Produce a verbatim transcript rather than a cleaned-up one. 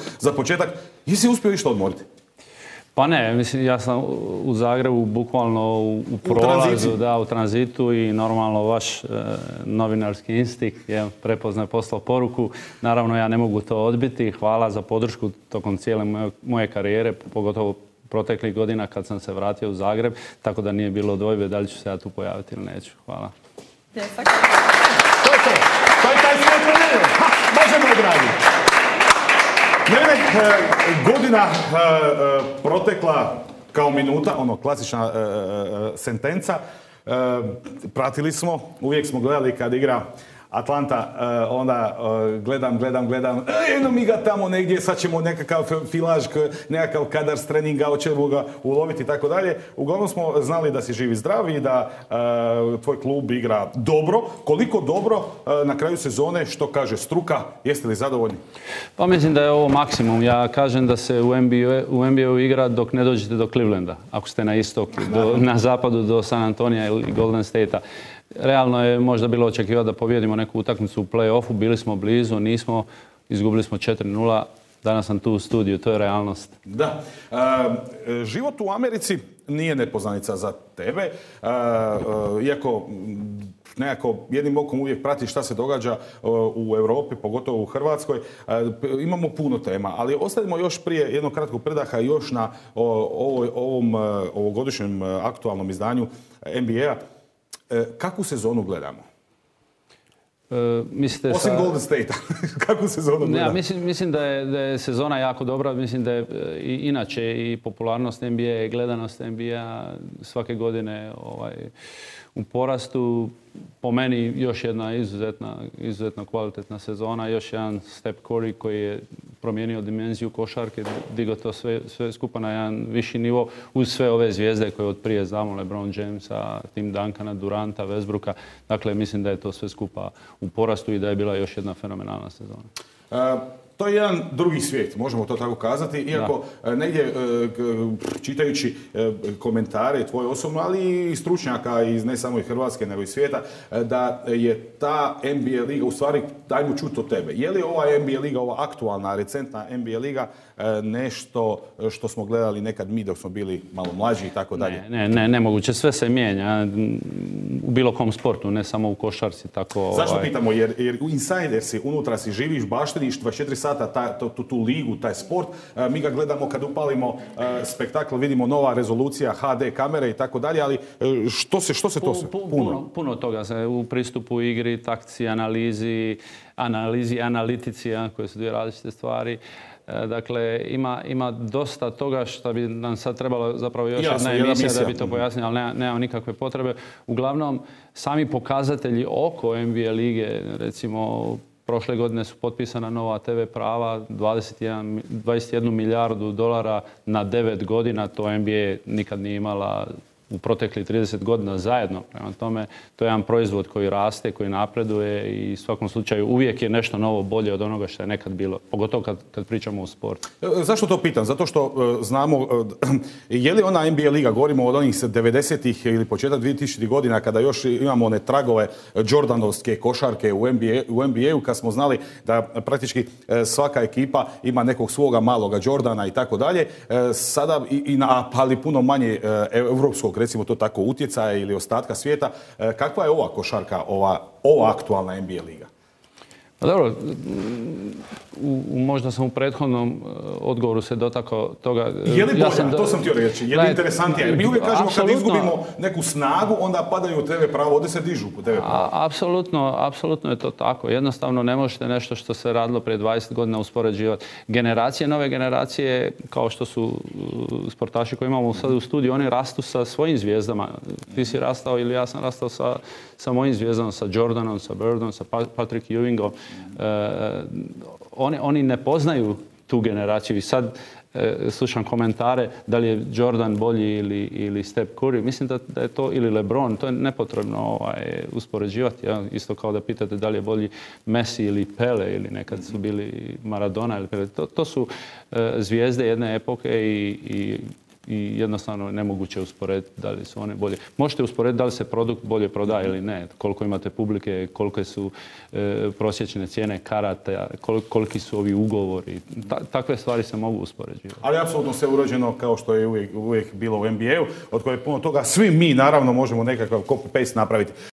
za početak. Jesi uspio išta odmoriti? Pa ne, mislim, ja sam u Zagrebu bukvalno u, u prolazu, da, u tranzitu i normalno vaš e, novinarski instinkt je prepoznao, poslao poruku. Naravno, ja ne mogu to odbiti. Hvala za podršku tokom cijele moje, moje karijere, pogotovo proteklih godina kad sam se vratio u Zagreb, tako da nije bilo dvojbe da li ću se ja tu pojaviti ili neću. Hvala. To je to. To je taj svijet vremena. Možemo odraditi. Mene, godina protekla kao minuta, ono, klasična sentenca. Pratili smo, uvijek smo gledali kad igra Atlanta, onda gledam, gledam, gledam, eno mi ga tamo negdje, sad ćemo nekakav filaž, nekakav kadar s treninga, hoćemo ga uloviti i tako dalje. Uglavnom smo znali da si živ i zdrav i da tvoj klub igra dobro. Koliko dobro na kraju sezone, što kaže struka, jeste li zadovoljni? Pa mislim da je ovo maksimum. Ja kažem da se u N B A-u igra dok ne dođete do Clevelanda, ako ste na istoku, do, na zapadu do San Antonija ili Golden State-a. Realno je možda bilo očekivati da pobjedimo neku utakmicu u play-offu, bili smo blizu, nismo, izgubili smo četiri nula, danas sam tu u studiju, to je realnost. Da. E, život u Americi nije nepoznanica za tebe, e, e, iako nekako jednim okom uvijek prati šta se događa u Europi, pogotovo u Hrvatskoj. Imamo puno tema, ali ostavimo još prije jednog kratkog predaha još na ovom ovogodišnjem aktualnom izdanju N B A. Kakvu sezonu gledamo? E, mislite Osim sa... Golden State-a, kakvu sezonu gledamo? Ja, mislim, mislim da, je, da je sezona jako dobra. Mislim da je i, inače i popularnost N B A i gledanost N B A svake godine ovaj, u porastu. Po meni još jedna izuzetna, izuzetno kvalitetna sezona. Još jedan Steph Curry koji je promijenio dimenziju košarke, digao to sve, sve skupa na jedan viši nivo uz sve ove zvijezde koje od prije znamo, LeBron Jamesa, Tim Duncana, Duranta, Westbrooka. Dakle, mislim da je to sve skupa u porastu i da je bila još jedna fenomenalna sezona. Uh... To je jedan drugi svijet, možemo to tako kazati, iako da. negdje čitajući komentare tvoje osobno, ali i stručnjaka iz ne samo i Hrvatske, nego i svijeta, da je ta N B A liga, u stvari, dajmo čuti od tebe. Je li ova N B A liga, ova aktualna, recentna N B A liga, nešto što smo gledali nekad mi dok smo bili malo mlađi i tako dalje? Ne, ne, nemoguće. Sve se mijenja u bilo kom sportu, ne samo u košarci. Tako, Zašto ovaj... pitamo? Jer, jer insider si, unutra si, živiš, baštiniš dvadeset četiri sata ta, tu, tu, tu ligu, taj sport. E, mi ga gledamo kad upalimo e, spektakl, vidimo nova rezolucija, H D kamere i tako dalje, ali e, što se, što se to sve? Puno. Puno, puno toga se u pristupu igri, taktici, analizi, analizi, analitici, ja, koje su dvije različite stvari. Dakle, ima, ima dosta toga što bi nam sad trebalo zapravo još Jasno, jedna emisija da bi to pojasnili, ali nema, nema nikakve potrebe. Uglavnom, sami pokazatelji oko N B A lige, recimo, prošle godine su potpisana nova T V prava, dvadeset jedan, dvadeset jednu milijardu dolara na devet godina, to N B A nikad nije imala u proteklih trideset godina zajedno. Prema tome, to je jedan proizvod koji raste, koji napreduje i u svakom slučaju uvijek je nešto novo bolje od onoga što je nekad bilo. Pogotovo kad, kad pričamo o sportu. Zašto to pitam? Zato što uh, znamo, uh, je li ona N B A liga, govorimo od onih devedesetih ili početak dvije tisućitih godina kada još imamo one tragove Jordanovske košarke u N B A, u N B A-u, kad smo znali da praktički uh, svaka ekipa ima nekog svoga maloga Jordana i tako dalje. Sada i, i na, ali puno manje uh, evropskog, recimo to tako, utjecaja ili ostatka svijeta. Kakva je ova košarka, ova, ova aktualna N B A liga? Pa dobro, u, možda sam u prethodnom odgovoru se dotakao toga. Je li bolja? Ja sam do... To sam htio reći. Je li interesantnija? Mi uvijek kažemo kad izgubimo neku snagu, onda padaju T V pravo, ovdje se dižu po T V pravo. Apsolutno, apsolutno je to tako. Jednostavno ne možete nešto što se radilo prije dvadeset godina uspoređivati. Generacije, nove generacije, kao što su sportaši koji imamo sad u studiju, oni rastu sa svojim zvijezdama. Ti si rastao ili ja sam rastao sa, sa mojim zvijezdama, sa Jordanom, sa Birdom, sa Patrick Ewingom. Uh, oni, oni ne poznaju tu generaciju i sad uh, slušam komentare da li je Jordan bolji ili, ili Steph Curry. Mislim da, da je to, ili LeBron, to je nepotrebno ovaj, uspoređivati. Ja? Isto kao da pitate da li je bolji Messi ili Pele ili nekad su bili Maradona ili Pele. To, to su uh, zvijezde jedne epoke i, i i jednostavno je nemoguće usporediti da li su one bolje. Možete usporediti da li se produkt bolje prodaje ili ne, koliko imate publike, kolike su e, prosječne cijene karata, kol, koliki su ovi ugovori. Ta, takve stvari se mogu uspoređivati. Ali apsolutno sve uređeno kao što je uvijek, uvijek bilo u N B A-u, od koje puno toga svi mi naravno možemo nekakav copy-paste napraviti.